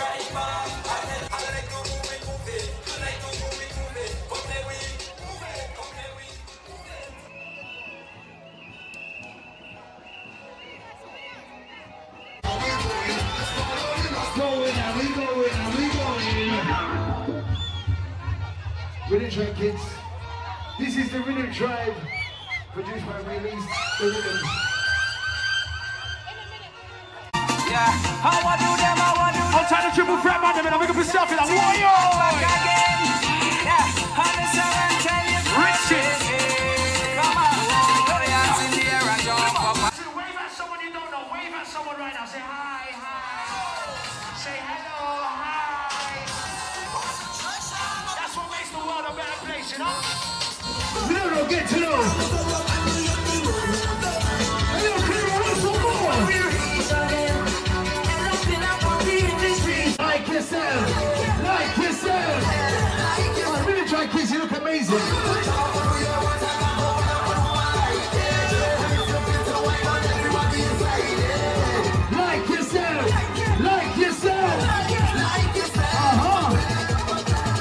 Rhythm Tribe kids. This is the Rhythm Tribe, produced by Release the Rhythm. Yeah, how I do them, how I do them. I'll tie the triple threat man, and I'm looking for stuff in a warrior. Yeah, Riches. come on, put your hands in the air and jump up. Wave at someone you don't know. Wave at someone right now. Say hi, hi. Say hello, hi. That's what makes the world a better place, you know? We don't get to know. Hello, Carnival, what's some more? Like yourself. Like yourself. Oh, Rhythm Tribe kids, you look amazing.